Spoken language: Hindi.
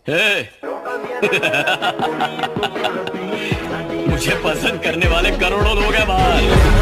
हे मुझे पसंद करने वाले करोड़ों लोग हैं बाहर।